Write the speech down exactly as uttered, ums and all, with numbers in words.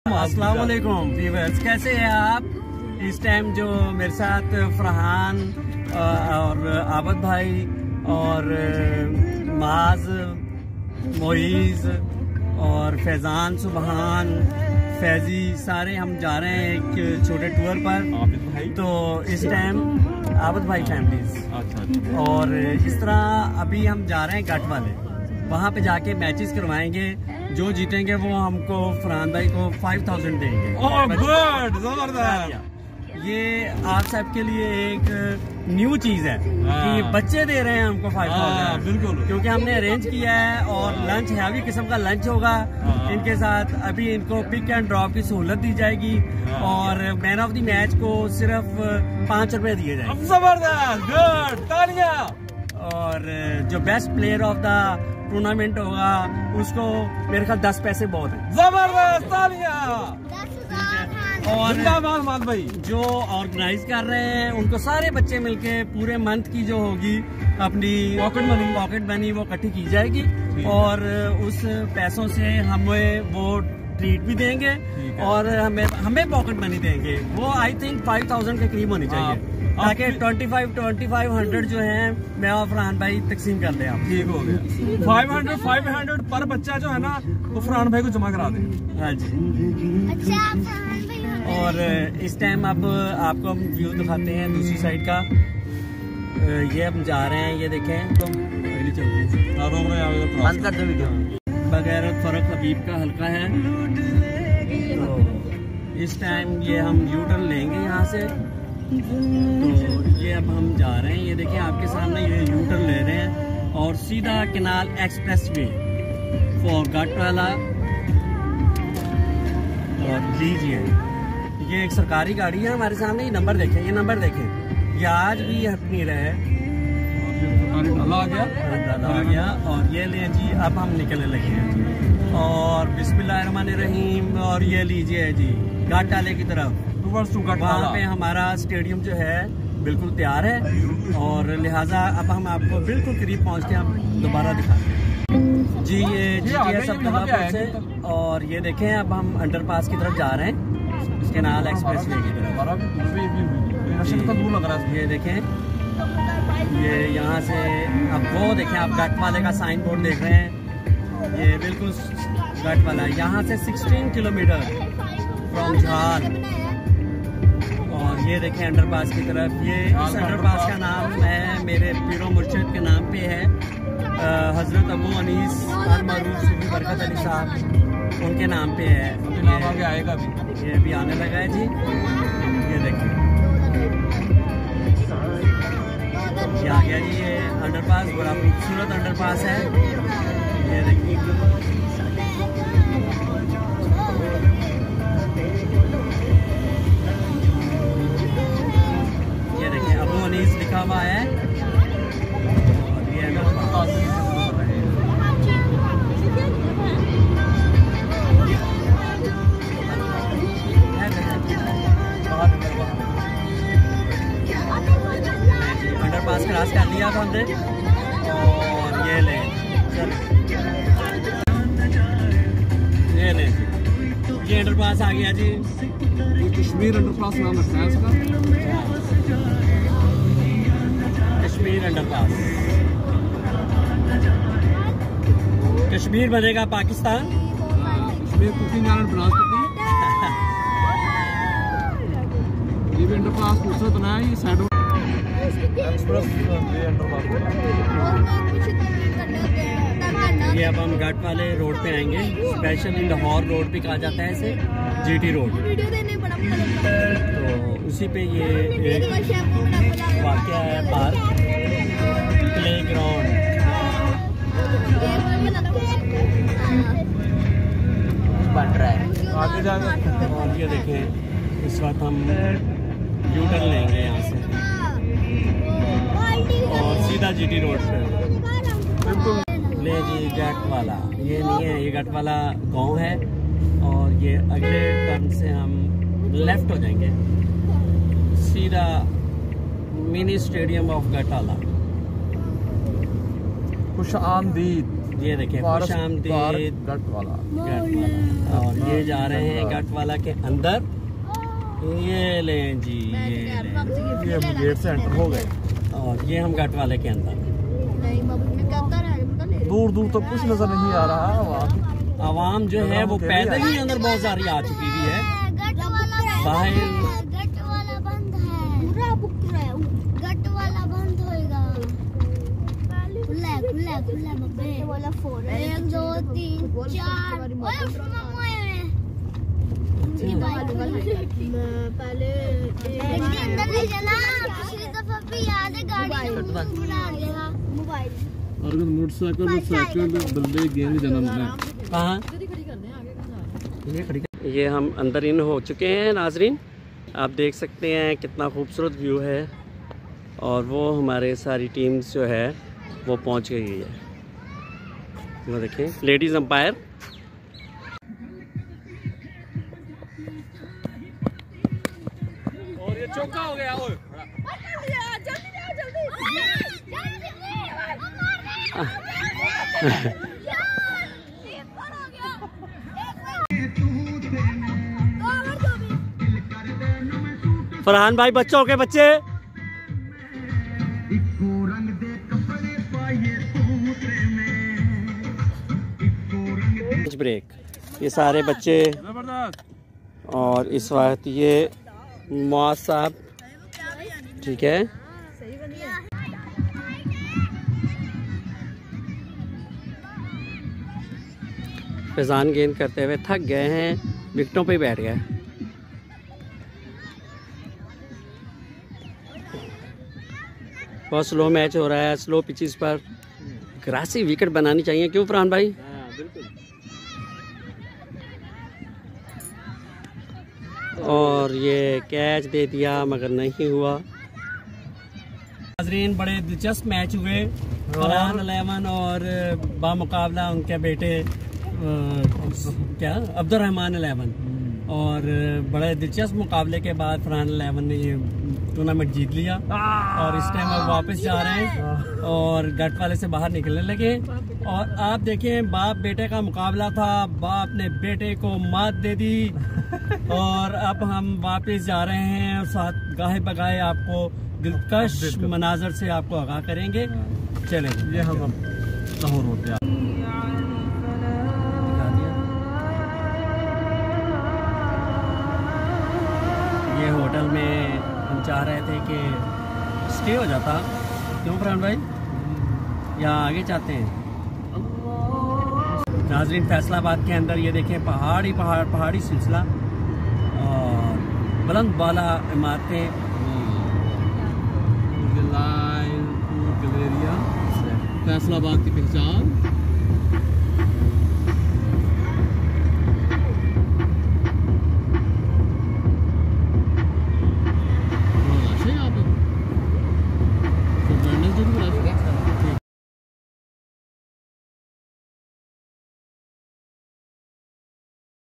अस्सलाम वालेकुम व्यूअर्स, कैसे हैं आप? इस टाइम जो मेरे साथ फरहान और आबद भाई और माज, मोईज़ और फैज़ान, सुबहान, फैजी, सारे हम जा रहे हैं एक छोटे टूर पर। आबिद भाई तो इस टाइम आबद भाई फैमिलीज अच्छा। और इस तरह अभी हम जा रहे हैं गट वाले, वहाँ पे जाके मैचेस करवाएंगे। जो जीतेंगे वो हमको फरहान भाई को फाइव थाउजेंड देंगे। ओह गुड, जबरदस्त। ये आप सबके लिए एक न्यू चीज है कि बच्चे दे रहे हैं हमको फाइव थाउजेंड, बिल्कुल, क्योंकि हमने अरेंज किया है और लंच हैवी किस्म का लंच होगा इनके साथ। अभी इनको पिक एंड ड्रॉप की सहूलत दी जाएगी और मैन ऑफ द मैच को सिर्फ पाँच रुपए दिए जाएंगे। जबरदस्त, गुड, तालियां। और जो best player of the tournament होगा उसको मेरे ख्याल दस पैसे बहुत है। जबरदस्त, तालियां। और मान भाई जो ऑर्गेनाइज कर रहे हैं उनको सारे बच्चे मिलके पूरे मंथ की जो होगी अपनी पॉकेट मनी पॉकेट मनी वो इकट्ठी की जाएगी और उस पैसों से हमें वो ट्रीट भी देंगे और हमें हमें पॉकेट मनी देंगे। वो आई थिंक फाइव थाउजेंड के करीब होनी चाहिए ताकि twenty five twenty five hundred जो है मैं और फरहान भाई तकसीम कर दे। आप ठीक हो गया। फाइव हंड्रेड फाइव हंड्रेड पर बच्चा जो है ना वो फरहान भाई को जमा करा दे। हाँ जी। अच्छा। और इस टाइम अब आपको हम व्यू दिखाते हैं दूसरी साइड का। ये हम जा रहे हैं, ये देखें तो बंद कर दो वीडियो। बगैर फर्क हबीब का हल्का है तो इस टाइम ये हम यू टर्न लेंगे यहाँ से। तो ये अब हम जा रहे हैं, ये देखें आपके सामने ये यू टर्न ले रहे हैं और सीधा केनाल एक्सप्रेस वे फॉर गट वाला। और लीजिए ये एक सरकारी गाड़ी है हमारे सामने, ये नंबर देखें, ये नंबर देखें, ये आज भी हट नहीं रहे। आ गया आ गया और ये ले जी अब हम निकलने लगे हैं और बिस्मिल्लाहिर्रहमानिर्रहीम। और ये लीजिए जी घाट डाले की तरफ, वहाँ पे हमारा स्टेडियम जो है बिल्कुल तैयार है और लिहाजा अब हम आपको बिल्कुल करीब पहुँच के हम दोबारा दिखाते हैं जी। ये जी से और ये देखें अब हम अंडरपास की तरफ जा रहे हैं, केनाल एक्सप्रेस वे की तरफ। ये देखें, ये यहाँ से अब वो देखें, आप गट वाले का साइन बोर्ड देख रहे हैं, ये बिल्कुल गट वाला है। यहाँ से सोलह किलोमीटर फ्रॉम झाल। और ये देखें अंडरपास की तरफ, ये इस अंडरपास का नाम है मेरे पीरो मुर्शिद के नाम पे है, हजरत अबू अनीस अल मरूफ सूफी बरकत अली साहब उनके नाम पे है। नाम आगे आएगा भी, ये भी आने लगा है जी। ये देखिए ये आ गया जी, ये अंडरपास बड़ा खूबसूरत अंडरपास है। ये देखिए ये देखिए अबू अनीस लिखा हुआ है और ये अंडरपास। अंडरपास क्रॉस कर लिया हमने और ये ले ये ले ये अंडरपास आ गया जी। ये कश्मीर अंडरपास नाम रखा है इसका, कश्मीर अंडरपास। कश्मीर बनेगा पाकिस्तान। कश्मीर कुकिंग आइलैंड बनास्पति। ये भी अंडरपास दूसरा बनाया, ये साइड एक्सप्रेस ये अब हम घाट वाले रोड पे आएंगे, स्पेशली लाहौर रोड पे कहा जाता है इसे, जीटी रोड। तो उसी पे ये एक वाक़या है, पार्क, प्ले ग्राउंड। बन रहा है आगे जाके। और ये देखें इस वक्त हम यू टर्न लेंगे यहाँ से और सीधा जीटी रोड पे बिल्कुल ले जी। गट वाला ये नहीं है, ये गट वाला गांव है और ये अगले टर्न से हम लेफ्ट हो जाएंगे सीधा मिनी स्टेडियम ऑफ गटाला। खुश आमदीद। ये देखिए खुश आमदीद गट वाला गट वाला। और ये जा रहे हैं गट वाला के अंदर। ये लें जी, ये ये हम गेट से एंटर हो गए और ये हम गट वाले के अंदर। दूर दूर तक कुछ नजर नहीं आ रहा। आवाम जो है वो पैदल ही अंदर बहुत सारी आ चुकी हुई है। बाहर गट वाला बंद है, पूरा बुक है। गट वाला बंद होएगा, खुला है, खुला है, खुला है बब्बे वाला। फोर एक दो तीन चार। ओए उसमें मोए में पहले इसके अंदर ले जाना। पिछली दफा भी याद है गाड़ी ने मुंह बुला दिया। मोबाइल और मोटरसाइकिल में साइकिल में बल्ले गेंद जन्म है। कहाँ ये खड़ी। ये हम अंदर इन हो चुके हैं नाजरीन। आप देख सकते हैं कितना खूबसूरत व्यू है। और वो हमारे सारी टीम्स जो है वो पहुंच गई है। वो देखिए लेडीज अंपायर। और ये चौका हो गया। ओए फरहान भाई बच्चों के बच्चे ब्रेक। ये सारे बच्चे और इस वक्त ये मुआज साहब, ठीक है। फैजान गेंद करते हुए थक गए हैं, विकेटों पे ही बैठ गए। बहुत स्लो मैच हो रहा है, स्लो पिचेस पर ग्रासी विकेट बनानी चाहिए। क्यों फरहान भाई? और ये कैच दे दिया मगर नहीं हुआ। नाजरीन बड़े दिलचस्प मैच हुए। फरहान इलेवन और बामुकाबला उनके बेटे क्या अब्दुर्रहमान इलेवन। और बड़े दिलचस्प मुकाबले के बाद फरहान इलेवन ने ये टूर्नामेंट जीत लिया। और इस टाइम अब वापस जा रहे हैं और गट वाले से बाहर निकलने लगे। और आप देखें बाप बेटे का मुकाबला था, बाप ने बेटे को मात दे दी। और अब हम वापस जा रहे हैं और साथ गाहे बगाए आपको दिलकश मनाजर से आपको आगाह करेंगे। चलें ये हम अब लाहौर होते हैं। ये होटल में हम चाह रहे थे कि स्टे हो जाता। क्यों फरहान भाई? या आगे चाहते हैं? नाज़रीन फैसलाबाद के अंदर ये देखें पहाड़ी पहाड़ पहाड़ी सिलसिला और बुलंद वाला इमारतें। गैलेरिया फैसलाबाद की पहचान।